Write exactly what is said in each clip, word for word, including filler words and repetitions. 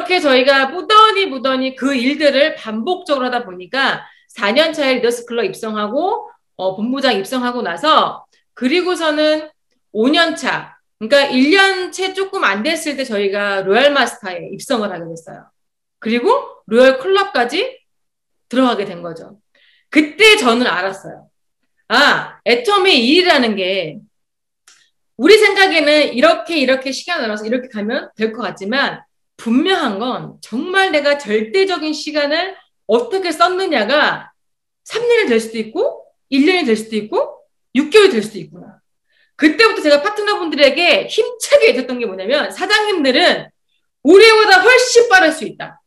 이렇게 저희가 무던히 무던히 그 일들을 반복적으로 하다 보니까 사 년 차에 리더스 클럽 입성하고 어, 본부장 입성하고 나서 그리고서는 오 년 차, 그러니까 일 년 채 조금 안 됐을 때 저희가 로얄 마스터에 입성을 하게 됐어요. 그리고 로얄 클럽까지 들어가게 된 거죠. 그때 저는 알았어요. 아, 애터미 일이라는 게 우리 생각에는 이렇게 이렇게 시간 나눠서 이렇게 가면 될 것 같지만 분명한 건 정말 내가 절대적인 시간을 어떻게 썼느냐가 삼 년이 될 수도 있고 일 년이 될 수도 있고 육 개월이 될 수도 있구나. 그때부터 제가 파트너분들에게 힘차게 얘기했던 게 뭐냐면 사장님들은 우리보다 훨씬 빠를 수 있다.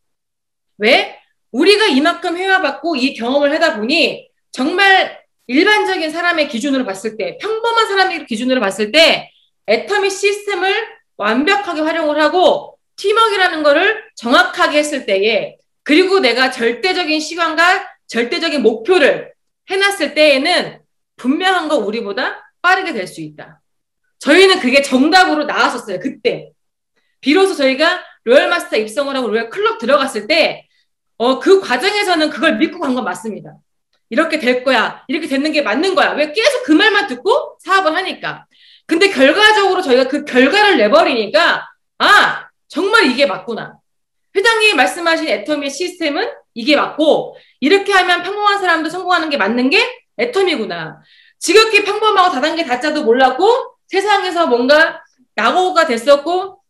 왜? 우리가 이만큼 해와봤고 이 경험을 하다 보니 정말 일반적인 사람의 기준으로 봤을 때 평범한 사람의 기준으로 봤을 때 애터미 시스템을 완벽하게 활용을 하고 팀워크라는 거를 정확하게 했을 때에 그리고 내가 절대적인 시간과 절대적인 목표를 해놨을 때에는 분명한 거 우리보다 빠르게 될 수 있다. 저희는 그게 정답으로 나왔었어요. 그때. 비로소 저희가 로얄 마스터 입성을 하고 로얄 클럽 들어갔을 때 어, 그 과정에서는 그걸 믿고 간 건 맞습니다. 이렇게 될 거야. 이렇게 되는 게 맞는 거야. 왜 계속 그 말만 듣고 사업을 하니까. 근데 결과적으로 저희가 그 결과를 내버리니까 아 정말 이게 맞구나. 회장님이 말씀하신 애터미의 시스템은 이게 맞고 이렇게 하면 평범한 사람도 성공하는 게 맞는 게 애터미구나. 지극히 평범하고 다단계 다짜도 몰랐고 세상에서 뭔가 낙오가 됐었고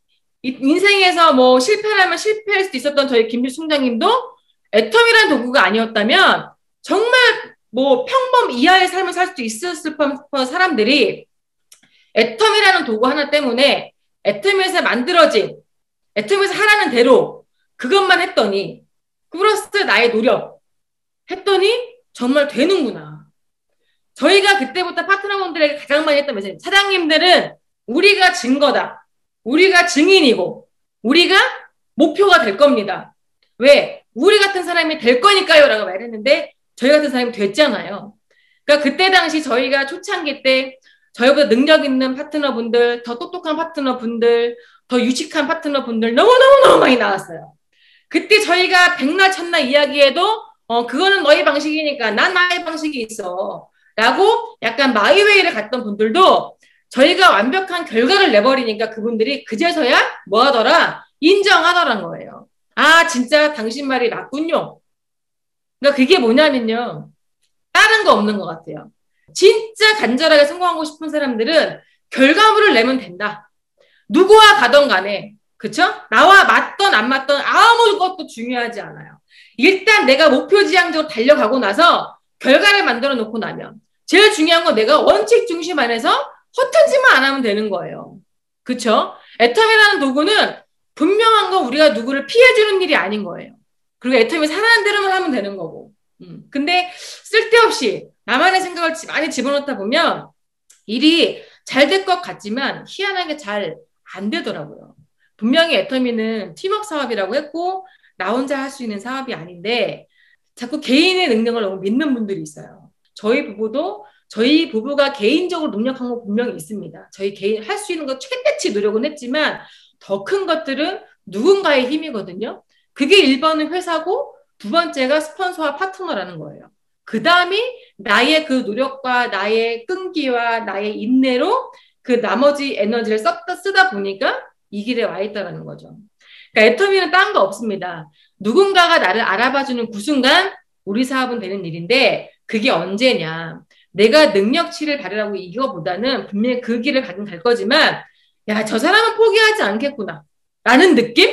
인생에서 뭐 실패하면 실패할 수도 있었던 저희 김주 총장님도 애터미라는 도구가 아니었다면 정말 뭐 평범 이하의 삶을 살 수도 있었을 뻔한 사람들이 애터미라는 도구 하나 때문에 애터미에서 만들어진 애터미에서 하라는 대로 그것만 했더니 플러스 나의 노력 했더니 정말 되는구나. 저희가 그때부터 파트너분들에게 가장 많이 했던 메시지 사장님들은 우리가 증거다. 우리가 증인이고 우리가 목표가 될 겁니다. 왜? 우리 같은 사람이 될 거니까요 라고 말했는데 저희 같은 사람이 됐잖아요. 그러니까 그때 당시 저희가 초창기 때 저희보다 능력 있는 파트너분들, 더 똑똑한 파트너분들, 더 유식한 파트너분들 너무너무너무 많이 나왔어요. 그때 저희가 백날 천날 이야기해도 어 그거는 너희 방식이니까 난 나의 방식이 있어 라고 약간 마이웨이를 갔던 분들도 저희가 완벽한 결과를 내버리니까 그분들이 그제서야 뭐 하더라? 인정하더란 거예요. 아 진짜 당신 말이 맞군요. 그러니까 그게 뭐냐면요. 다른 거 없는 것 같아요. 진짜 간절하게 성공하고 싶은 사람들은 결과물을 내면 된다. 누구와 가던 간에 그쵸? 나와 맞던 안 맞던 아무것도 중요하지 않아요. 일단 내가 목표 지향적으로 달려가고 나서 결과를 만들어 놓고 나면 제일 중요한 건 내가 원칙 중심 안에서 허튼 짓만 안 하면 되는 거예요. 그쵸? 애터미라는 도구는 분명한 건 우리가 누구를 피해주는 일이 아닌 거예요. 그리고 애터미 사는 대로만 하면 되는 거고. 음. 근데 쓸데없이 나만의 생각을 많이 집어넣다 보면 일이 잘 될 것 같지만 희한하게 잘 안 되더라고요. 분명히 애터미는 팀워크 사업이라고 했고 나 혼자 할 수 있는 사업이 아닌데 자꾸 개인의 능력을 너무 믿는 분들이 있어요. 저희 부부도 저희 부부가 개인적으로 능력한 거 분명히 있습니다. 저희 개인 할 수 있는 거 최대치 노력은 했지만 더 큰 것들은 누군가의 힘이거든요. 그게 일 번은 회사고 두 번째가 스폰서와 파트너라는 거예요. 그 다음이 나의 그 노력과 나의 끈기와 나의 인내로 그 나머지 에너지를 썼다, 쓰다 보니까 이 길에 와 있다는 거죠. 그러니까 애터미는 딴 거 없습니다. 누군가가 나를 알아봐주는 그 순간 우리 사업은 되는 일인데 그게 언제냐. 내가 능력치를 발휘하고 이거보다는 분명히 그 길을 가긴 갈 거지만 야, 저 사람은 포기하지 않겠구나 라는 느낌?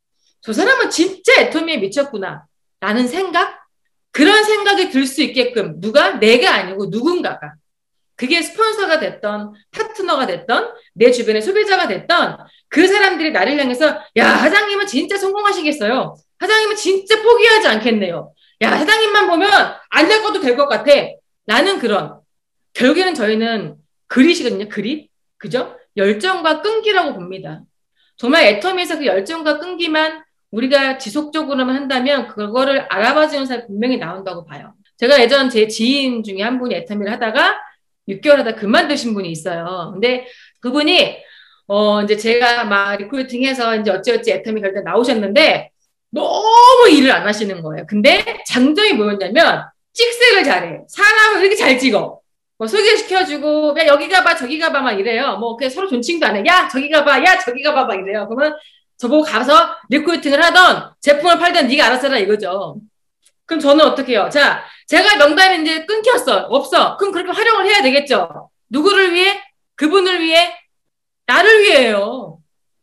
저 사람은 진짜 애터미에 미쳤구나 라는 생각? 그런 생각이 들 수 있게끔 누가? 내가 아니고 누군가가 그게 스폰서가 됐던 파트너가 됐던 내 주변의 소비자가 됐던 그 사람들이 나를 향해서 야 사장님은 진짜 성공하시겠어요. 사장님은 진짜 포기하지 않겠네요. 야 사장님만 보면 안 될 것도 될 것 같아. 라는 그런 결국에는 저희는 그릿이거든요. 그릿. 그죠? 열정과 끈기라고 봅니다. 정말 애터미에서 그 열정과 끈기만 우리가 지속적으로만 한다면 그거를 알아봐주는 사람이 분명히 나온다고 봐요. 제가 예전 제 지인 중에 한 분이 애터미를 하다가 육 개월 하다 그만두신 분이 있어요. 근데 그분이 어, 이제 제가 막 리크루팅해서 이제 어찌어찌 애터미 결대 나오셨는데 너무 일을 안 하시는 거예요. 근데 장점이 뭐였냐면 찍색을 잘해. 사람을 이렇게 잘 찍어. 뭐 소개시켜주고, 야, 여기 가봐, 저기 가봐, 막 이래요. 뭐, 그냥 서로 존칭도 안 해. 야, 저기 가봐, 야, 저기 가봐, 막 이래요. 그러면 저보고 가서 리크루팅을 하던 제품을 팔던 네가 알아서 해라 이거죠. 그럼 저는 어떻게 해요? 자, 제가 명단이 이제 끊겼어. 없어. 그럼 그렇게 활용을 해야 되겠죠. 누구를 위해? 그분을 위해? 나를 위해요.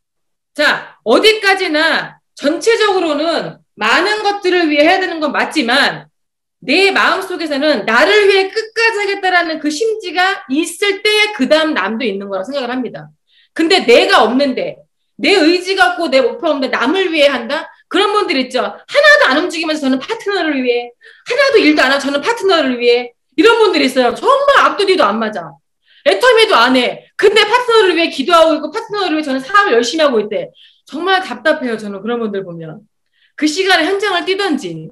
자, 어디까지나 전체적으로는 많은 것들을 위해 해야 되는 건 맞지만 내 마음속에서는 나를 위해 끝까지 하겠다라는 그 심지가 있을 때에 그 다음 남도 있는 거라고 생각을 합니다. 근데 내가 없는데 내 의지가 없고 내 목표가 없는데 남을 위해 한다? 그런 분들 있죠. 하나도 안 움직이면서 저는 파트너를 위해, 하나도 일도 안 하고 저는 파트너를 위해, 이런 분들이 있어요. 정말 앞도 뒤도 안 맞아. 애터미도 안 해. 근데 파트너를 위해 기도하고 있고 파트너를 위해 저는 사업을 열심히 하고 있대. 정말 답답해요. 저는 그런 분들 보면. 그 시간에 현장을 뛰던지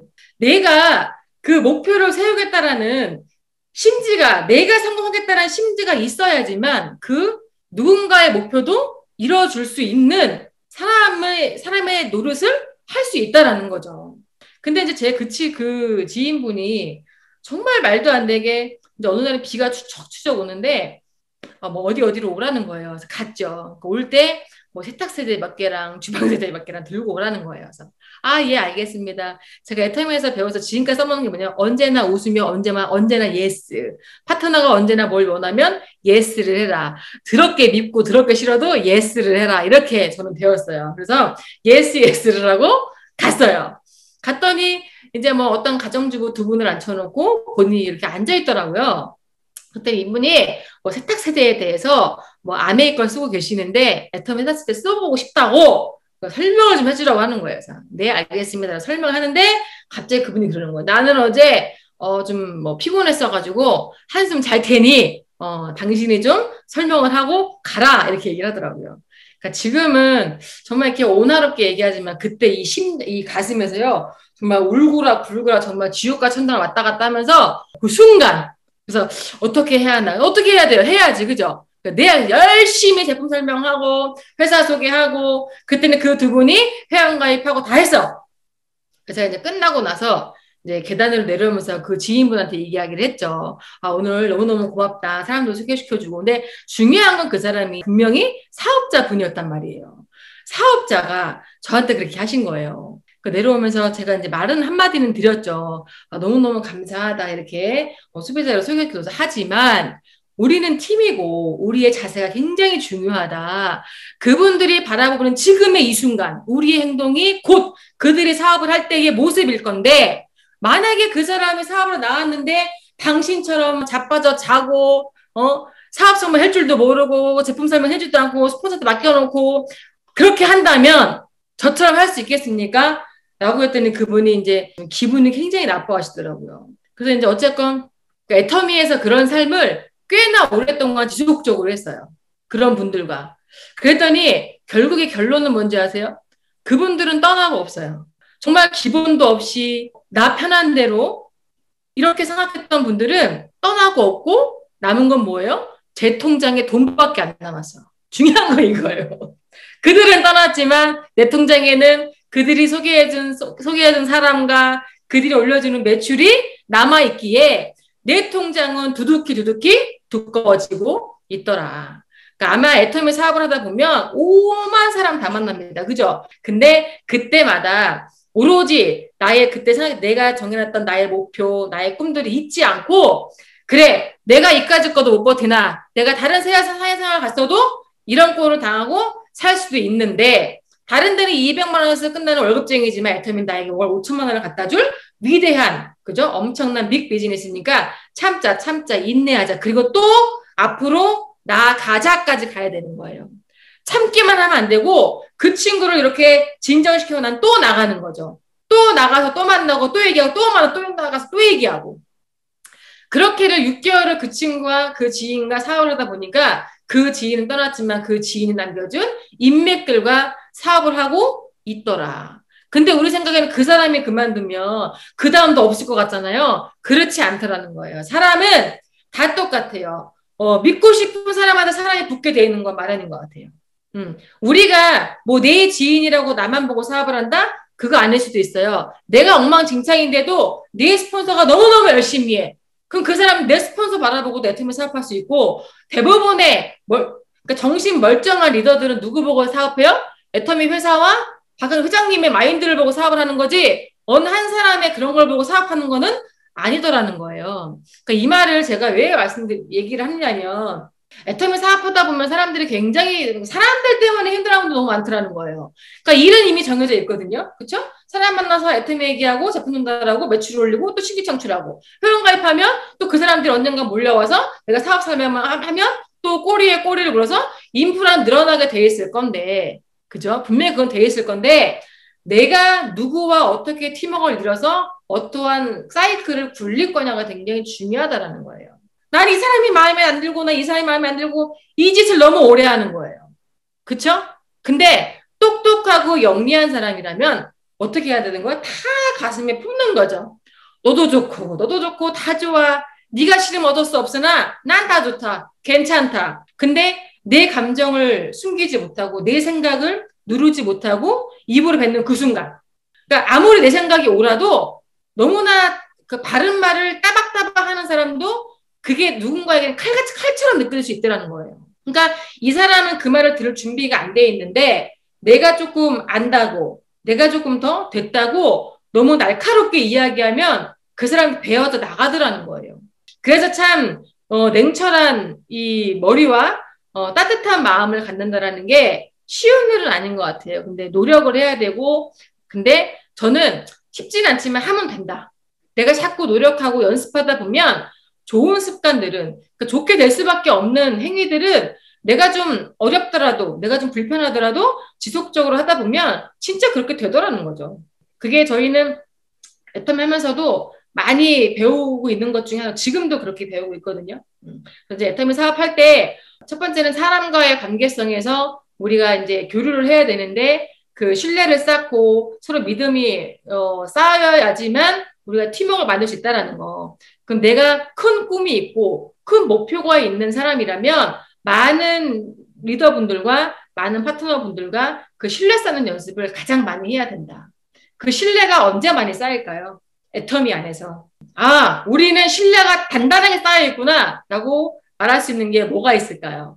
내가 그 목표를 세우겠다라는 심지가, 내가 성공하겠다라는 심지가 있어야지만 그 누군가의 목표도 이뤄줄 수 있는 사람의, 사람의 노릇을 할 수 있다라는 거죠. 근데 이제 제 그치, 그 지인분이 정말 말도 안 되게 이제 어느 날에 비가 추적추적 오는데 어, 뭐 어디 어디로 오라는 거예요. 그래서 갔죠. 올 때 뭐 세탁세제 몇 개랑 주방세제 몇 개랑 들고 오라는 거예요. 그래서 아, 예, 알겠습니다. 제가 애터미에서 배워서 지금까지 써먹는 게 뭐냐면 언제나 웃으며 언제나 언제나 예스. 파트너가 언제나 뭘 원하면 예스를 해라. 더럽게 밉고 더럽게 싫어도 예스를 해라. 이렇게 저는 배웠어요. 그래서 예스 예스를 하고 갔어요. 갔더니 이제 뭐 어떤 가정주부 두 분을 앉혀놓고 본인이 이렇게 앉아있더라고요. 그때 이분이 뭐 세탁세제에 대해서 뭐 아메이 걸 쓰고 계시는데 애터미 세탁세제 써보고 싶다고 설명을 좀 해주라고 하는 거예요. 그래서 네, 알겠습니다. 설명을 하는데 갑자기 그분이 그러는 거예요. 나는 어제 어 좀 뭐 피곤했어가지고 한숨 잘 테니 어 당신이 좀 설명을 하고 가라 이렇게 얘기를 하더라고요. 그러니까 지금은 정말 이렇게 온화롭게 얘기하지만 그때 이 심, 이 가슴에서요 정말 울고라 불고라 정말 지옥과 천당을 왔다 갔다 하면서 그 순간 그래서 어떻게 해야 하나? 어떻게 해야 돼요? 해야지, 그죠? 내가 열심히 제품 설명하고 회사 소개하고 그때는 그 두 분이 회원가입하고 다 했어. 그래서 이제 끝나고 나서 이제 계단으로 내려오면서 그 지인분한테 이야기를 했죠. 아, 오늘 너무너무 고맙다. 사람도 소개시켜주고. 근데 중요한 건 그 사람이 분명히 사업자 분이었단 말이에요. 사업자가 저한테 그렇게 하신 거예요. 그 내려오면서 제가 이제 말은 한마디는 드렸죠. 아, 너무너무 감사하다. 이렇게 어, 수배자를 소개해줘서 하지만 우리는 팀이고 우리의 자세가 굉장히 중요하다. 그분들이 바라보는 지금의 이 순간 우리의 행동이 곧 그들이 사업을 할 때의 모습일 건데 만약에 그 사람이 사업으로 나왔는데 당신처럼 자빠져 자고 어 사업 설명 할 줄도 모르고 제품 설명 해주지도 않고 스폰서한테 맡겨놓고 그렇게 한다면 저처럼 할 수 있겠습니까? 라고 했더니 그분이 이제 기분이 굉장히 나빠하시더라고요. 그래서 이제 어쨌건 애터미에서 그런 삶을 꽤나 오랫동안 지속적으로 했어요. 그런 분들과. 그랬더니 결국에 결론은 뭔지 아세요? 그분들은 떠나고 없어요. 정말 기본도 없이 나 편한 대로 이렇게 생각했던 분들은 떠나고 없고 남은 건 뭐예요? 제 통장에 돈밖에 안 남았어. 중요한 건 이거예요. 그들은 떠났지만 내 통장에는 그들이 소개해준, 소개해준 사람과 그들이 올려주는 매출이 남아있기에 내 통장은 두둑히 두둑히 두꺼워지고 있더라. 그러니까 아마 애터미 사업을 하다 보면 오만 사람 다 만납니다. 그죠? 근데 그때마다 오로지 나의 그때 생각, 내가 정해놨던 나의 목표, 나의 꿈들이 있지 않고 그래, 내가 이까짓 것도 못 버티나 내가 다른 사회생활 갔어도 이런 꼴을 당하고 살 수도 있는데 다른 데는 이백만 원에서 끝나는 월급쟁이지만 애터미는 나에게 월 오천만 원을 갖다 줄 위대한, 그죠? 엄청난 빅 비즈니스니까 참자, 참자, 인내하자. 그리고 또 앞으로 나아가자까지 가야 되는 거예요. 참기만 하면 안 되고 그 친구를 이렇게 진정시키고 난 또 나가는 거죠. 또 나가서 또 만나고 또 얘기하고 또 만나고 또 나가서 또 얘기하고 그렇게를 육 개월을 그 친구와 그 지인과 사업을 하다 보니까 그 지인은 떠났지만 그 지인이 남겨준 인맥들과 사업을 하고 있더라. 근데 우리 생각에는 그 사람이 그만두면 그 다음도 없을 것 같잖아요. 그렇지 않더라는 거예요. 사람은 다 똑같아요. 어, 믿고 싶은 사람마다 사람이 붙게 돼 있는 건 마련인 것 같아요. 음. 우리가 뭐 내 지인이라고 나만 보고 사업을 한다? 그거 아닐 수도 있어요. 내가 엉망진창인데도 내 스폰서가 너무너무 열심히 해. 그럼 그 사람은 내 스폰서 바라보고 내 팀을 사업할 수 있고, 대부분의 멀, 그러니까 정신 멀쩡한 리더들은 누구 보고 사업해요? 애터미 회사와 박은 회장님의 마인드를 보고 사업을 하는 거지, 어느 한 사람의 그런 걸 보고 사업하는 거는 아니더라는 거예요. 그러니까 이 말을 제가 왜 말씀드리, 얘기를 하느냐면, 애터미 사업하다 보면 사람들이 굉장히 사람들 때문에 힘들어하는 분도 너무 많더라는 거예요. 그러니까 일은 이미 정해져 있거든요. 그렇죠? 사람 만나서 애터미 얘기하고 제품 전달하고 매출 올리고 또 신규 창출하고 회원 가입하면 또 그 사람들이 언젠가 몰려와서 내가 사업 설명만 하면 또 꼬리에 꼬리를 물어서 인프라는 늘어나게 돼 있을 건데, 그죠? 분명히 그건 돼 있을 건데, 내가 누구와 어떻게 팀워크를 이뤄서 어떠한 사이클을 굴릴 거냐가 굉장히 중요하다라는 거예요. 난 이 사람이 마음에 안 들고, 나 이 사람이 마음에 안 들고, 이 짓을 너무 오래 하는 거예요. 그쵸? 근데 똑똑하고 영리한 사람이라면 어떻게 해야 되는 거야? 다 가슴에 품는 거죠. 너도 좋고, 너도 좋고, 다 좋아. 네가 싫으면 얻을 수 없으나 난 다 좋다. 괜찮다. 근데 내 감정을 숨기지 못하고, 내 생각을 누르지 못하고 입으로 뱉는 그 순간. 그러니까 아무리 내 생각이 옳아도 너무나 그 바른 말을 따박따박 하는 사람도 그게 누군가에게는 칼같이 칼처럼 느껴질 수 있다는 거예요. 그러니까 이 사람은 그 말을 들을 준비가 안 돼 있는데, 내가 조금 안다고, 내가 조금 더 됐다고 너무 날카롭게 이야기하면 그 사람이 배어져 나가더라는 거예요. 그래서 참 어, 냉철한 이 머리와 어, 따뜻한 마음을 갖는다라는 게 쉬운 일은 아닌 것 같아요. 근데 노력을 해야 되고, 근데 저는 쉽진 않지만 하면 된다. 내가 자꾸 노력하고 연습하다 보면 좋은 습관들은, 그러니까 좋게 될 수밖에 없는 행위들은 내가 좀 어렵더라도, 내가 좀 불편하더라도 지속적으로 하다 보면 진짜 그렇게 되더라는 거죠. 그게 저희는 애터미 하면서도 많이 배우고 있는 것 중에 하나, 지금도 그렇게 배우고 있거든요. 그래서 애터미 사업할 때 첫 번째는 사람과의 관계성에서 우리가 이제 교류를 해야 되는데, 그 신뢰를 쌓고 서로 믿음이 어, 쌓여야지만 우리가 팀워크를 만들 수 있다는 거. 그럼 내가 큰 꿈이 있고 큰 목표가 있는 사람이라면 많은 리더분들과 많은 파트너분들과 그 신뢰 쌓는 연습을 가장 많이 해야 된다. 그 신뢰가 언제 많이 쌓일까요? 애터미 안에서. 아, 우리는 신뢰가 단단하게 쌓여있구나 라고 말할 수 있는 게 뭐가 있을까요?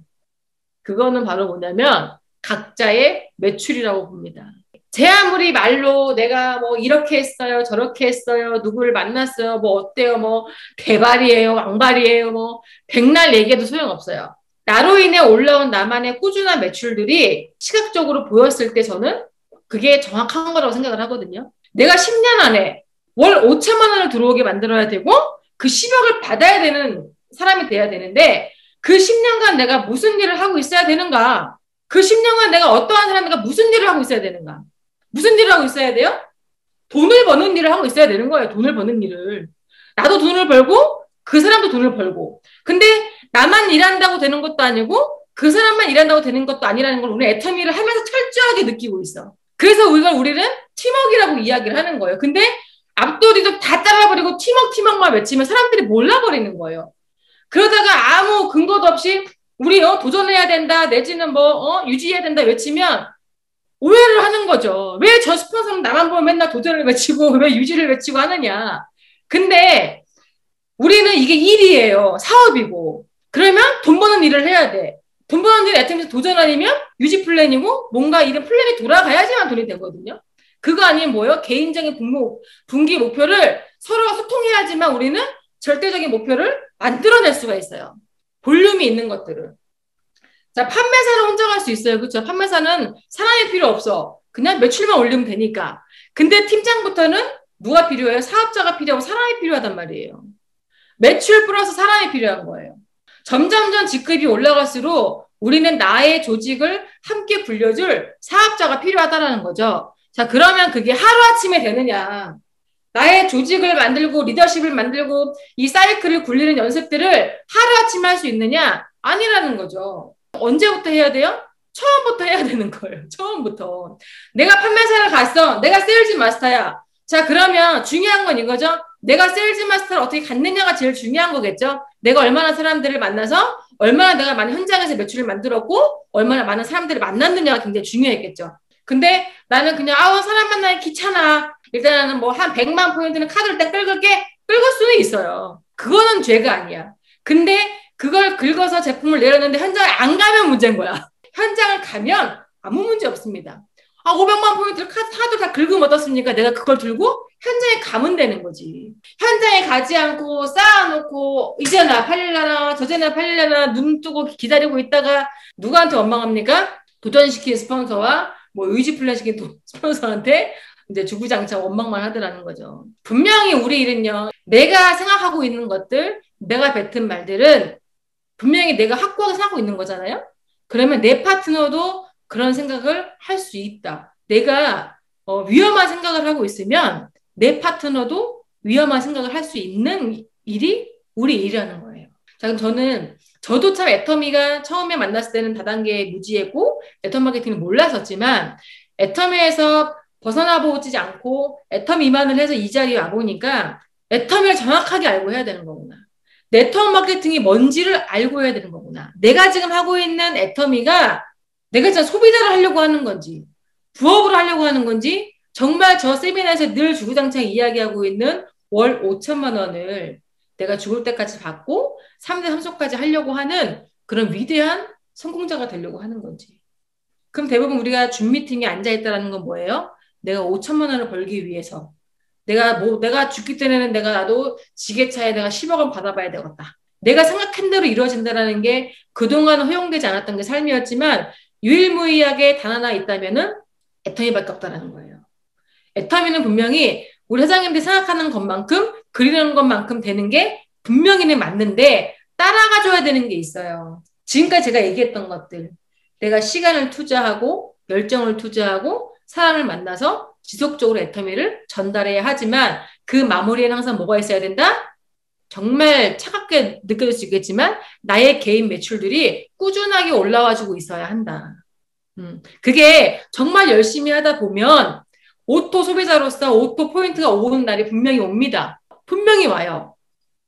그거는 바로 뭐냐면 각자의 매출이라고 봅니다. 제 아무리 말로 내가 뭐 이렇게 했어요, 저렇게 했어요, 누구를 만났어요, 뭐 어때요, 뭐 대발이에요, 왕발이에요, 뭐 백날 얘기해도 소용없어요. 나로 인해 올라온 나만의 꾸준한 매출들이 시각적으로 보였을 때 저는 그게 정확한 거라고 생각을 하거든요. 내가 십 년 안에 월 오천만 원을 들어오게 만들어야 되고 그 십억을 받아야 되는 사람이 돼야 되는데, 그 십 년간 내가 무슨 일을 하고 있어야 되는가? 그 십 년간 내가 어떠한 사람인가, 무슨 일을 하고 있어야 되는가? 무슨 일을 하고 있어야 돼요? 돈을 버는 일을 하고 있어야 되는 거예요. 돈을 버는 일을. 나도 돈을 벌고 그 사람도 돈을 벌고. 근데 나만 일한다고 되는 것도 아니고 그 사람만 일한다고 되는 것도 아니라는 걸 우리 애터미를 하면서 철저하게 느끼고 있어. 그래서 우리가 우리는 팀워크라고 이야기를 하는 거예요. 근데 앞도리도 다 따라버리고 팀워크 팀워크만 외치면 사람들이 몰라버리는 거예요. 그러다가 아무 근거도 없이 우리 어, 도전해야 된다, 내지는 뭐 어, 유지해야 된다 외치면 오해를 하는 거죠. 왜 저 스폰서는 나만 보면 맨날 도전을 외치고 왜 유지를 외치고 하느냐. 근데 우리는 이게 일이에요. 사업이고. 그러면 돈 버는 일을 해야 돼. 돈 버는 일 애터미에서 도전 아니면 유지 플랜이고, 뭔가 이런 플랜이 돌아가야지만 돈이 되거든요. 그거 아니면 뭐예요? 개인적인 분모, 분기 목표를 서로가 소통해야지만 우리는 절대적인 목표를 만들어낼 수가 있어요. 볼륨이 있는 것들을. 자, 판매사는 혼자 갈 수 있어요. 그렇죠? 판매사는 사람이 필요 없어. 그냥 매출만 올리면 되니까. 근데 팀장부터는 누가 필요해요? 사업자가 필요하고 사람이 필요하단 말이에요. 매출 플러스 사람이 필요한 거예요. 점점점 직급이 올라갈수록 우리는 나의 조직을 함께 굴려줄 사업자가 필요하다는 거죠. 자, 그러면 그게 하루아침에 되느냐. 나의 조직을 만들고 리더십을 만들고 이 사이클을 굴리는 연습들을 하루아침에 할 수 있느냐? 아니라는 거죠. 언제부터 해야 돼요? 처음부터 해야 되는 거예요. 처음부터. 내가 판매사를 갔어. 내가 세일즈 마스터야. 자, 그러면 중요한 건 이거죠. 내가 세일즈 마스터를 어떻게 갖느냐가 제일 중요한 거겠죠. 내가 얼마나 사람들을 만나서 얼마나 내가 많은 현장에서 매출을 만들었고 얼마나 많은 사람들을 만났느냐가 굉장히 중요했겠죠. 근데 나는 그냥 아우 사람 만나기 귀찮아. 일단은 뭐 한 백만 포인트는 카드를 딱 긁을게. 긁을 수는 있어요. 그거는 죄가 아니야. 근데 그걸 긁어서 제품을 내렸는데 현장을 안 가면 문제인 거야. 현장을 가면 아무 문제 없습니다. 아, 오백만 포인트를 카드 다 긁으면 어떻습니까? 내가 그걸 들고 현장에 가면 되는 거지. 현장에 가지 않고 쌓아놓고 이제나 팔릴라나 저제나 팔릴라나 눈 뜨고 기다리고 있다가 누구한테 원망합니까? 도전시킨 스폰서와 뭐 의지 플랜 시킨 스폰서한테 이제 주구장창 원망만 하더라는 거죠. 분명히 우리 일은요. 내가 생각하고 있는 것들, 내가 뱉은 말들은 분명히 내가 확고하게 생각하고 있는 거잖아요. 그러면 내 파트너도 그런 생각을 할 수 있다. 내가 어, 위험한 생각을 하고 있으면 내 파트너도 위험한 생각을 할 수 있는 일이 우리 일이라는 거예요. 자, 그럼 저는 저도 참 애터미가 처음에 만났을 때는 다단계 무지했고 애터미 마케팅을 몰랐었지만 애터미에서 벗어나 보지 않고 애터미 이만을 해서 이 자리에 와보니까 애터미를 정확하게 알고 해야 되는 거구나. 네트워크 마케팅이 뭔지를 알고 해야 되는 거구나. 내가 지금 하고 있는 애터미가 내가 진짜 소비자를 하려고 하는 건지 부업으로 하려고 하는 건지 정말 저 세미나에서 늘 주구장창 이야기하고 있는 월 오천만 원을 내가 죽을 때까지 받고 삼 대 삼소까지 하려고 하는 그런 위대한 성공자가 되려고 하는 건지. 그럼 대부분 우리가 줌 미팅에 앉아있다는 건 뭐예요? 내가 오천만 원을 벌기 위해서 내가 뭐 내가 죽기 전에는 내가 나도 지게차에 내가 십억 원 받아봐야 되겠다. 내가 생각한 대로 이루어진다는 게 그동안 허용되지 않았던 게 삶이었지만 유일무이하게 단 하나 있다면은 애터미밖에 없다라는 거예요. 애터미는 분명히 우리 회장님들이 생각하는 것만큼 그리는 것만큼 되는 게 분명히는 맞는데 따라가줘야 되는 게 있어요. 지금까지 제가 얘기했던 것들. 내가 시간을 투자하고 열정을 투자하고 사람을 만나서 지속적으로 애터미를 전달해야 하지만 그 마무리에는 항상 뭐가 있어야 된다? 정말 차갑게 느껴질 수 있겠지만 나의 개인 매출들이 꾸준하게 올라와주고 있어야 한다. 음, 그게 정말 열심히 하다 보면 오토 소비자로서 오토 포인트가 오는 날이 분명히 옵니다. 분명히 와요.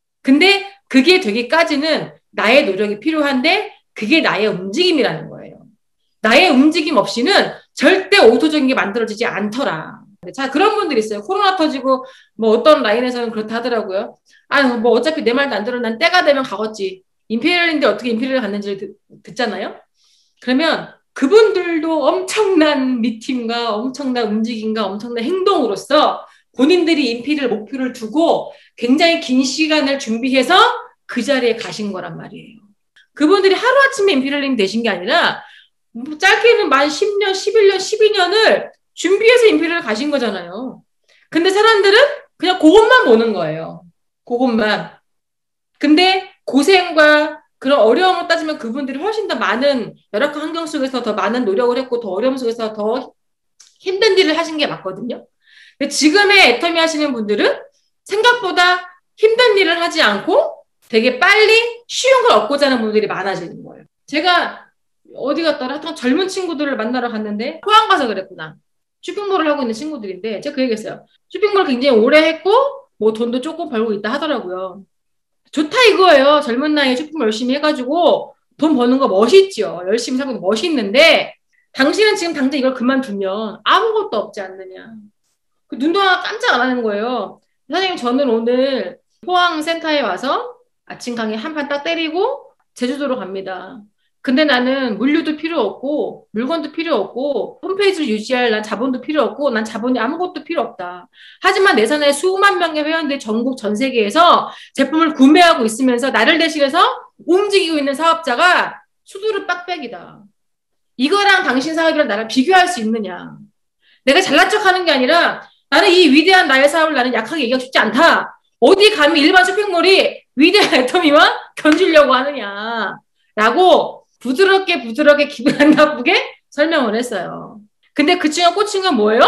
근데 그게 되기까지는 나의 노력이 필요한데 그게 나의 움직임이라는 거예요. 나의 움직임 없이는 절대 오토적인 게 만들어지지 않더라. 자, 그런 분들이 있어요. 코로나 터지고 뭐 어떤 라인에서는 그렇다 하더라고요. 아, 뭐 어차피 내 말도 안 들어. 난 때가 되면 가겠지. 임페리얼인데 어떻게 임페리얼 갔는지를 듣, 듣잖아요. 그러면 그분들도 엄청난 미팅과 엄청난 움직임과 엄청난 행동으로서 본인들이 임페리얼 목표를 두고 굉장히 긴 시간을 준비해서 그 자리에 가신 거란 말이에요. 그분들이 하루아침에 임페리얼님 되신 게 아니라 뭐 짧게는 만 십 년, 십일 년, 십이 년을 준비해서 임페리얼 가신 거잖아요. 근데 사람들은 그냥 그것만 보는 거예요. 그것만. 근데 고생과 그런 어려움을 따지면 그분들이 훨씬 더 많은 열악한 환경 속에서 더 많은 노력을 했고 더 어려움 속에서 더 힘든 일을 하신 게 맞거든요. 근데 지금의 애터미 하시는 분들은 생각보다 힘든 일을 하지 않고 되게 빨리 쉬운 걸 얻고자 하는 분들이 많아지는 거예요. 제가 어디 갔더라? 하여튼 젊은 친구들을 만나러 갔는데 포항 가서 그랬구나. 쇼핑몰을 하고 있는 친구들인데 제가 그 얘기했어요. 쇼핑몰 굉장히 오래 했고 뭐 돈도 조금 벌고 있다 하더라고요. 좋다 이거예요. 젊은 나이에 쇼핑몰 열심히 해가지고 돈 버는 거 멋있죠. 열심히 사고 멋있는데 당신은 지금 당장 이걸 그만두면 아무것도 없지 않느냐. 그 눈도 하나 깜짝 안 하는 거예요. 선생님 저는 오늘 포항 센터에 와서 아침 강의 한 판 딱 때리고 제주도로 갑니다. 근데 나는 물류도 필요 없고 물건도 필요 없고 홈페이지를 유지할 난 자본도 필요 없고 난 자본이 아무것도 필요 없다. 하지만 내 산하에 수만 명의 회원들이 전국 전 세계에서 제품을 구매하고 있으면서 나를 대신해서 움직이고 있는 사업자가 수두룩 빡백이다. 이거랑 당신 사업이랑 나랑 비교할 수 있느냐. 내가 잘난 척하는 게 아니라 나는 이 위대한 나의 사업을 나는 약하게 얘기하고 싶지 않다. 어디 감히 일반 쇼핑몰이 위대한 애터미와 견주려고 하느냐. 라고 부드럽게 부드럽게 기분 안 나쁘게 설명을 했어요. 근데 그 친구가 꽂힌 건 뭐예요?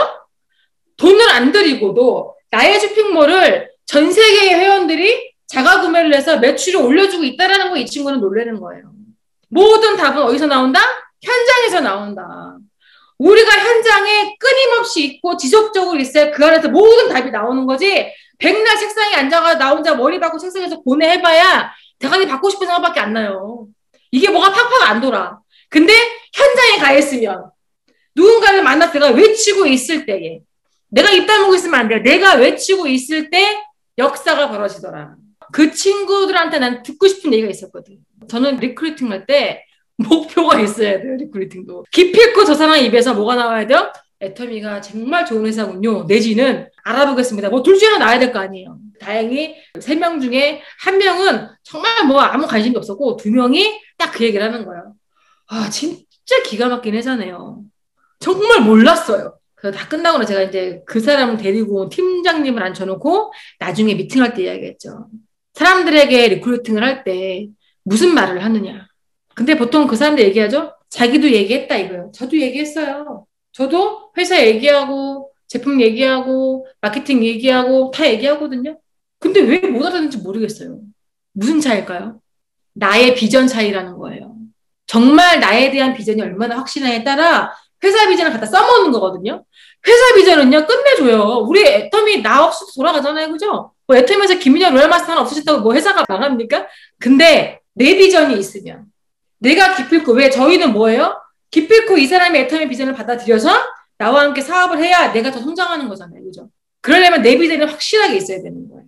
돈을 안 들이고도 나의 쇼핑몰을 전 세계의 회원들이 자가 구매를 해서 매출을 올려주고 있다는 거 이 친구는 놀라는 거예요. 모든 답은 어디서 나온다? 현장에서 나온다. 우리가 현장에 끊임없이 있고 지속적으로 있어야 그 안에서 모든 답이 나오는 거지. 백날 책상에 앉아가 나 혼자 머리 박고 책상에서 고뇌해봐야 대가리 받고 싶은 생각밖에 안 나요. 이게 뭐가 팍팍 안 돌아. 근데 현장에 가 있으면 누군가를 만났을 때가 외치고 있을 때에 내가 입 다물고 있으면 안 돼요. 내가 외치고 있을 때 역사가 벌어지더라. 그 친구들한테 난 듣고 싶은 얘기가 있었거든. 저는 리크루팅 할 때 목표가 있어야 돼요. 리크루팅도. 기필코 저 사람 입에서 뭐가 나와야 돼요? 애터미가 정말 좋은 회사군요. 내지는 알아보겠습니다. 뭐 둘 중에 하나 나와야 될 거 아니에요. 다행히 세 명 중에 한 명은 정말 뭐 아무 관심이 없었고 두 명이 딱 그 얘기를 하는 거예요. 아 진짜 기가 막힌 회사네요. 정말 몰랐어요. 그래서 다 끝나고 제가 이제 그 사람을 데리고 팀장님을 앉혀놓고 나중에 미팅할 때 이야기했죠. 사람들에게 리크루팅을 할 때 무슨 말을 하느냐. 근데 보통 그 사람들 얘기하죠. 자기도 얘기했다 이거예요. 저도 얘기했어요. 저도 회사 얘기하고 제품 얘기하고 마케팅 얘기하고 다 얘기하거든요. 근데 왜 못 알아듣는지 모르겠어요. 무슨 차이일까요? 나의 비전 차이라는 거예요. 정말 나에 대한 비전이 얼마나 확실하냐에 따라 회사 비전을 갖다 써먹는 거거든요. 회사 비전은요, 끝내줘요. 우리 애터미 나 없이도 돌아가잖아요. 그죠? 뭐 애터미에서 김민영 로얄마스터 하나 없으셨다고 뭐 회사가 망합니까? 근데 내 비전이 있으면 내가 기필코, 왜 저희는 뭐예요? 기필코 이 사람의 애터미 비전을 받아들여서 나와 함께 사업을 해야 내가 더 성장하는 거잖아요. 그죠? 그러려면 내 비전이 확실하게 있어야 되는 거예요.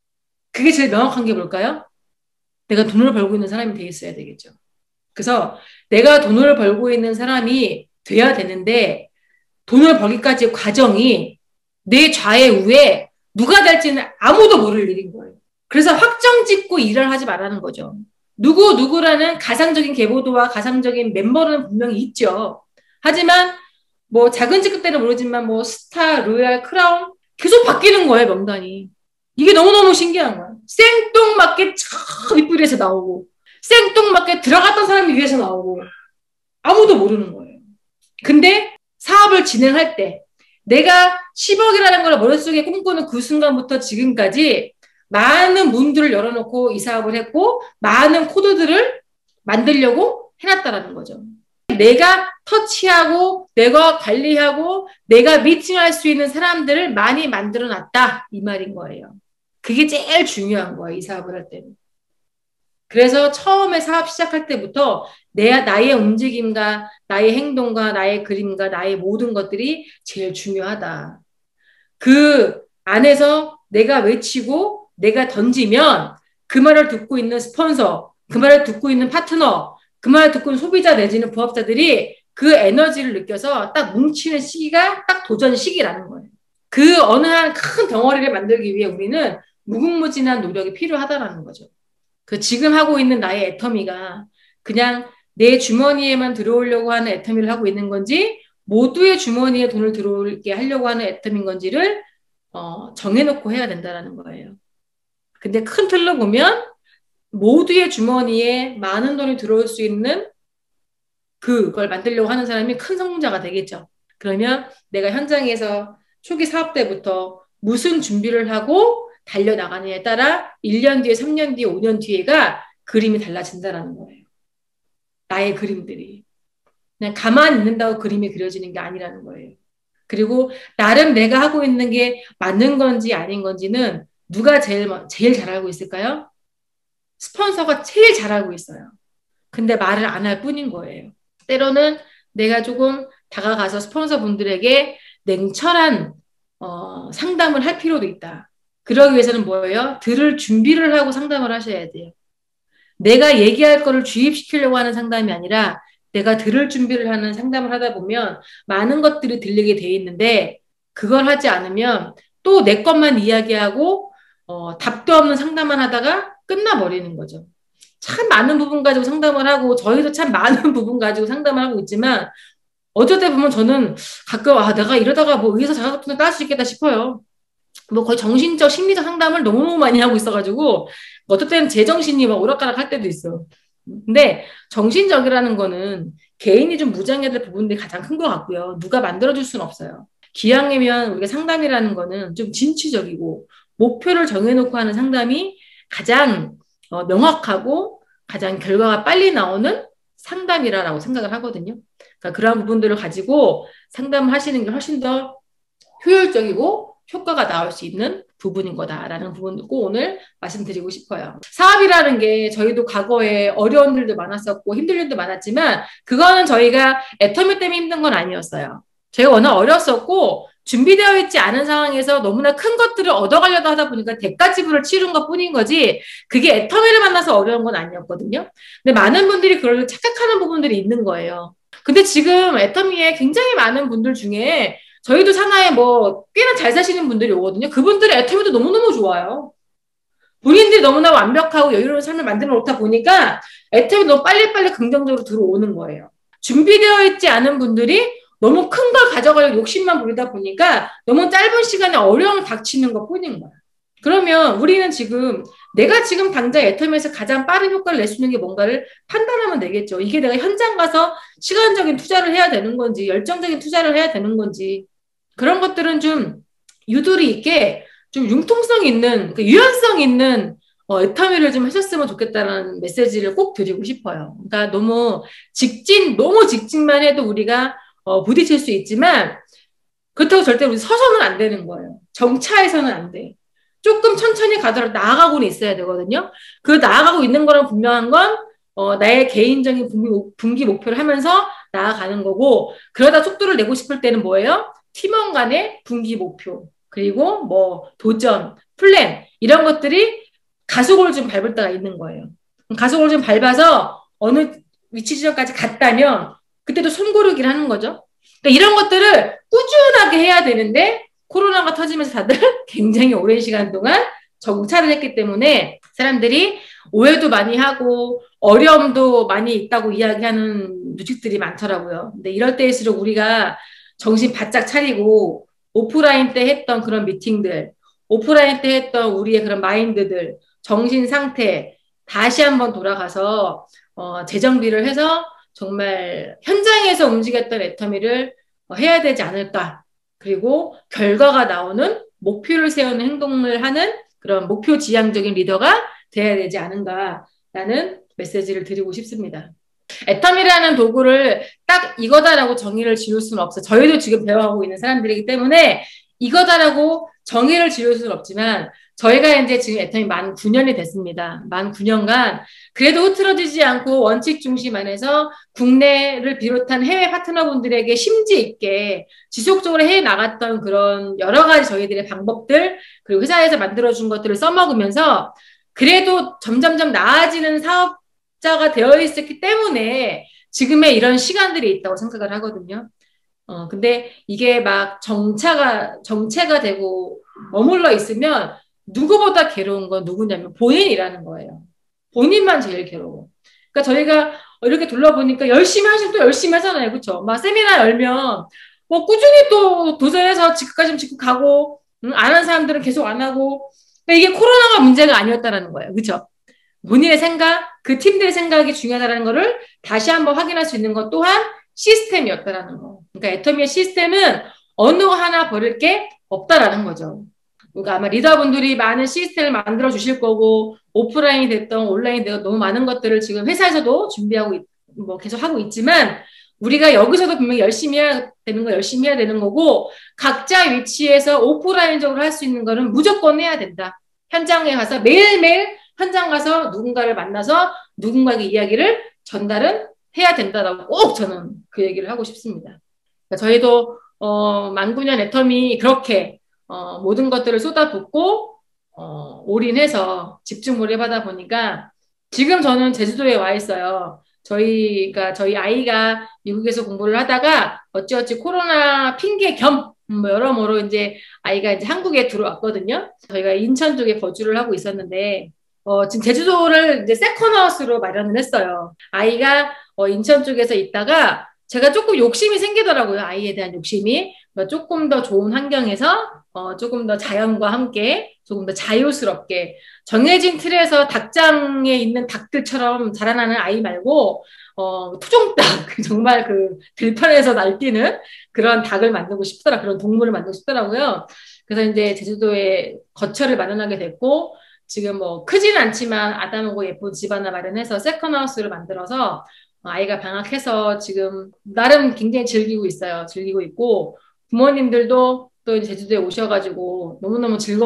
그게 제일 명확한 게 뭘까요? 내가 돈을 벌고 있는 사람이 돼 있어야 되겠죠. 그래서 내가 돈을 벌고 있는 사람이 돼야 되는데 돈을 벌기까지의 과정이 내 좌에 누가 될지는 아무도 모를 일인 거예요. 그래서 확정 짓고 일을 하지 말라는 거죠. 누구 누구라는 가상적인 계보도와 가상적인 멤버는 분명히 있죠. 하지만 뭐 작은 직급 때는 모르지만 뭐 스타, 로얄, 크라운 계속 바뀌는 거예요. 명단이. 이게 너무너무 신기한 거야. 생뚱맞게 참 윗부리에서 나오고 생뚱맞게 들어갔던 사람이 위에서 나오고 아무도 모르는 거예요. 근데 사업을 진행할 때 내가 십억이라는 걸 머릿속에 꿈꾸는 그 순간부터 지금까지 많은 문들을 열어놓고 이 사업을 했고 많은 코드들을 만들려고 해놨다라는 거죠. 내가 터치하고 내가 관리하고 내가 미팅할 수 있는 사람들을 많이 만들어놨다 이 말인 거예요. 그게 제일 중요한 거예요. 이 사업을 할 때는. 그래서 처음에 사업 시작할 때부터 내, 나의 움직임과 나의 행동과 나의 그림과 나의 모든 것들이 제일 중요하다. 그 안에서 내가 외치고 내가 던지면 그 말을 듣고 있는 스폰서, 그 말을 듣고 있는 파트너, 그 말을 듣고 있는 소비자 내지는 부업자들이 그 에너지를 느껴서 딱 뭉치는 시기가 딱 도전 시기라는 거예요. 그 어느 한 큰 덩어리를 만들기 위해 우리는 무궁무진한 노력이 필요하다라는 거죠. 그 지금 하고 있는 나의 애터미가 그냥 내 주머니에만 들어오려고 하는 애터미를 하고 있는 건지 모두의 주머니에 돈을 들어오게 하려고 하는 애터미인 건지를 어, 정해놓고 해야 된다는 거예요. 근데 큰 틀로 보면 모두의 주머니에 많은 돈이 들어올 수 있는 그걸 만들려고 하는 사람이 큰 성공자가 되겠죠. 그러면 내가 현장에서 초기 사업 때부터 무슨 준비를 하고 달려나가느냐에 따라 일 년 뒤에, 삼 년 뒤에, 오 년 뒤에가 그림이 달라진다는 거예요. 나의 그림들이. 그냥 가만히 있는다고 그림이 그려지는 게 아니라는 거예요. 그리고 나름 내가 하고 있는 게 맞는 건지 아닌 건지는 누가 제일, 제일 잘 알고 있을까요? 스폰서가 제일 잘 알고 있어요. 근데 말을 안 할 뿐인 거예요. 때로는 내가 조금 다가가서 스폰서 분들에게 냉철한 어, 상담을 할 필요도 있다. 그러기 위해서는 뭐예요? 들을 준비를 하고 상담을 하셔야 돼요. 내가 얘기할 거를 주입시키려고 하는 상담이 아니라 내가 들을 준비를 하는 상담을 하다 보면 많은 것들이 들리게 돼 있는데 그걸 하지 않으면 또 내 것만 이야기하고 어, 답도 없는 상담만 하다가 끝나버리는 거죠. 참 많은 부분 가지고 상담을 하고 저희도 참 많은 부분 가지고 상담을 하고 있지만 어쩔 때 보면 저는 가끔 아 내가 이러다가 뭐 의사 자격증을 딸 수 있겠다 싶어요. 뭐 거의 정신적 심리적 상담을 너무 많이 하고 있어가지고 어떨 때는 제 정신이 막 오락가락 할 때도 있어. 근데 정신적이라는 거는 개인이 좀 무장해야 될 부분들이 가장 큰 것 같고요. 누가 만들어줄 수는 없어요. 기왕이면 우리가 상담이라는 거는 좀 진취적이고 목표를 정해놓고 하는 상담이 가장 어, 명확하고 가장 결과가 빨리 나오는 상담이라고 생각을 하거든요. 그러니까 그런 부분들을 가지고 상담을 하시는 게 훨씬 더 효율적이고 효과가 나올 수 있는 부분인 거다라는 부분을 꼭 오늘 말씀드리고 싶어요. 사업이라는 게 저희도 과거에 어려운 일도 많았었고 힘든 일도 많았지만 그거는 저희가 애터미 때문에 힘든 건 아니었어요. 저희가 워낙 어렸었고 준비되어 있지 않은 상황에서 너무나 큰 것들을 얻어가려다 하다 보니까 대가 지불을 치른 것 뿐인 거지 그게 애터미를 만나서 어려운 건 아니었거든요. 근데 많은 분들이 그걸 착각하는 부분들이 있는 거예요. 근데 지금 애터미에 굉장히 많은 분들 중에 저희도 산하에 뭐 꽤나 잘 사시는 분들이 오거든요. 그분들의 애터미도 너무너무 좋아요. 본인들이 너무나 완벽하고 여유로운 삶을 만들어 놓다 보니까 애터미 너무 빨리빨리 긍정적으로 들어오는 거예요. 준비되어 있지 않은 분들이 너무 큰 걸 가져가려고 욕심만 부리다 보니까 너무 짧은 시간에 어려움을 닥치는 것 뿐인 거야. 그러면 우리는 지금 내가 지금 당장 애터미에서 가장 빠른 효과를 낼 수 있는 게 뭔가를 판단하면 되겠죠. 이게 내가 현장 가서 시간적인 투자를 해야 되는 건지 열정적인 투자를 해야 되는 건지 그런 것들은 좀 유도리 있게 좀 융통성 있는 유연성 있는 어, 애터미를 좀 하셨으면 좋겠다는 메시지를 꼭 드리고 싶어요. 그러니까 너무 직진 너무 직진만 해도 우리가 어, 부딪힐 수 있지만 그렇다고 절대 우리 서서는 안 되는 거예요. 정차해서는 안 돼. 조금 천천히 가더라도 나아가고는 있어야 되거든요. 그 나아가고 있는 거랑 분명한 건 어, 나의 개인적인 분기, 분기 목표를 하면서 나아가는 거고 그러다 속도를 내고 싶을 때는 뭐예요? 팀원 간의 분기 목표 그리고 뭐 도전, 플랜 이런 것들이 가속을 좀 밟을 때가 있는 거예요. 가속을 좀 밟아서 어느 위치 지점까지 갔다면 그때도 손고르기를 하는 거죠. 그러니까 이런 것들을 꾸준하게 해야 되는데 코로나가 터지면서 다들 굉장히 오랜 시간 동안 정찰을 했기 때문에 사람들이 오해도 많이 하고 어려움도 많이 있다고 이야기하는 누직들이 많더라고요. 근데 이럴 때일수록 우리가 정신 바짝 차리고 오프라인 때 했던 그런 미팅들, 오프라인 때 했던 우리의 그런 마인드들, 정신 상태 다시 한번 돌아가서 어, 재정비를 해서 정말 현장에서 움직였던 애터미를 해야 되지 않을까. 그리고 결과가 나오는 목표를 세우는 행동을 하는 그런 목표 지향적인 리더가 돼야 되지 않은가라는 메시지를 드리고 싶습니다. 애터미라는 도구를 딱 이거다라고 정의를 지을 수는 없어요. 저희도 지금 배워가고 있는 사람들이기 때문에 이거다라고 정의를 지을 수는 없지만 저희가 이제 지금 애터미 만 구 년이 됐습니다. 만 구 년간 그래도 흐트러지지 않고 원칙 중심 안에서 국내를 비롯한 해외 파트너분들에게 심지 있게 지속적으로 해 나갔던 그런 여러 가지 저희들의 방법들 그리고 회사에서 만들어준 것들을 써먹으면서 그래도 점점점 나아지는 사업자가 되어 있었기 때문에 지금의 이런 시간들이 있다고 생각을 하거든요. 어, 근데 이게 막 정차가, 정체가 되고 머물러 있으면 누구보다 괴로운 건 누구냐면 본인이라는 거예요. 본인만 제일 괴로워. 그러니까 저희가 이렇게 둘러보니까 열심히 하시면 또 열심히 하잖아요. 그쵸? 막 세미나 열면 뭐 꾸준히 또 도전해서 직급까지 직급 가고, 응? 안 하는 사람들은 계속 안 하고. 그러니까 이게 코로나가 문제가 아니었다라는 거예요. 그쵸? 본인의 생각, 그 팀들의 생각이 중요하다는 거를 다시 한번 확인할 수 있는 것 또한 시스템이었다라는 거. 그러니까 애터미의 시스템은 어느 하나 버릴 게 없다라는 거죠. 그러니까 아마 리더분들이 많은 시스템을 만들어 주실 거고 오프라인이 됐던 온라인이 됐던 너무 많은 것들을 지금 회사에서도 준비하고 있, 뭐 계속 하고 있지만 우리가 여기서도 분명히 열심히 해야 되는 거 열심히 해야 되는 거고 각자 위치에서 오프라인적으로 할 수 있는 거는 무조건 해야 된다. 현장에 가서 매일매일 현장 가서 누군가를 만나서 누군가에게 이야기를 전달은 해야 된다라고 꼭 저는 그 얘기를 하고 싶습니다. 그러니까 저희도 어, 만 구 년 애터미 그렇게 어, 모든 것들을 쏟아붓고 어, 올인해서 집중 몰입하다 보니까 지금 저는 제주도에 와 있어요. 저희가 저희 아이가 미국에서 공부를 하다가 어찌어찌 코로나 핑계 겸 뭐 여러모로 이제 아이가 이제 한국에 들어왔거든요. 저희가 인천 쪽에 거주를 하고 있었는데 어, 지금 제주도를 이제 세컨하우스로 마련을 했어요. 아이가 어, 인천 쪽에서 있다가 제가 조금 욕심이 생기더라고요. 아이에 대한 욕심이. 그러니까 조금 더 좋은 환경에서 어, 조금 더 자연과 함께 조금 더 자유스럽게 정해진 틀에서 닭장에 있는 닭들처럼 자라나는 아이 말고 어, 토종닭 정말 그 들판에서 날뛰는 그런 닭을 만들고 싶더라 그런 동물을 만들고 싶더라고요. 그래서 이제 제주도에 거처를 마련하게 됐고 지금 뭐 크지는 않지만 아담하고 예쁜 집 하나 마련해서 세컨하우스를 만들어서 아이가 방학해서 지금 나름 굉장히 즐기고 있어요. 즐기고 있고 부모님들도 또 제주도에 오셔가지고 너무너무 즐겁게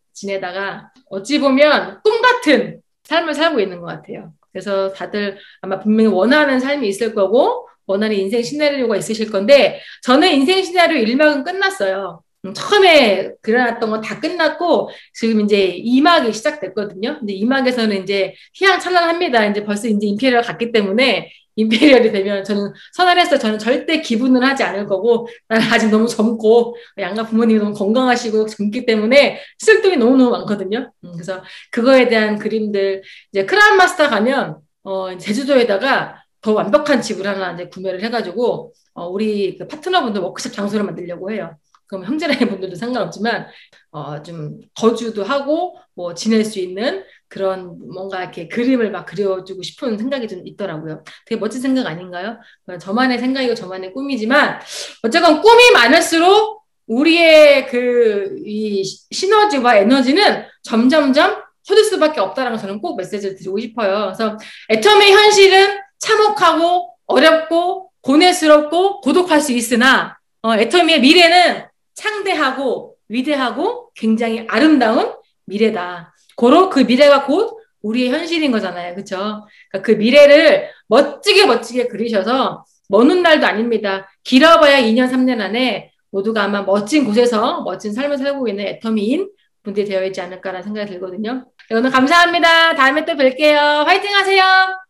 지내다가 어찌 보면 꿈 같은 삶을 살고 있는 것 같아요. 그래서 다들 아마 분명히 원하는 삶이 있을 거고 원하는 인생 시나리오가 있으실 건데 저는 인생 시나리오 일 막은 끝났어요. 음, 처음에 그려놨던 건 다 끝났고 지금 이제 이 막이 시작됐거든요. 근데 이 막에서는 이제 휘황찬란합니다. 이제 벌써 이제 임페리얼 갔기 때문에 임페리얼이 되면 저는 선언했어요. 저는 절대 기분을 하지 않을 거고 나는 아직 너무 젊고 양가 부모님이 너무 건강하시고 젊기 때문에 쓸 돈이 너무너무 많거든요. 음, 그래서 그거에 대한 그림들 이제 크라운 마스터 가면 어, 제주도에다가 더 완벽한 집을 하나 이제 구매를 해가지고 어, 우리 그 파트너분들 워크숍 장소를 만들려고 해요. 그럼 형제라는 분들도 상관없지만 어, 좀 거주도 하고 뭐 지낼 수 있는 그런 뭔가 이렇게 그림을 막 그려주고 싶은 생각이 좀 있더라고요. 되게 멋진 생각 아닌가요? 저만의 생각이고 저만의 꿈이지만 어쨌건 꿈이 많을수록 우리의 그 이 시너지와 에너지는 점점점 커질 수밖에 없다라는 걸 저는 꼭 메시지를 드리고 싶어요. 그래서 애터미의 현실은 참혹하고 어렵고 고뇌스럽고 고독할 수 있으나 어, 애터미의 미래는 창대하고 위대하고 굉장히 아름다운 미래다. 고로 그 미래가 곧 우리의 현실인 거잖아요. 그렇죠? 그러니까 그 미래를 멋지게 멋지게 그리셔서 먼 훗날도 아닙니다. 길어봐야 이 년, 삼 년 안에 모두가 아마 멋진 곳에서 멋진 삶을 살고 있는 애터미인 분들이 되어 있지 않을까라는 생각이 들거든요. 오늘 감사합니다. 다음에 또 뵐게요. 화이팅 하세요.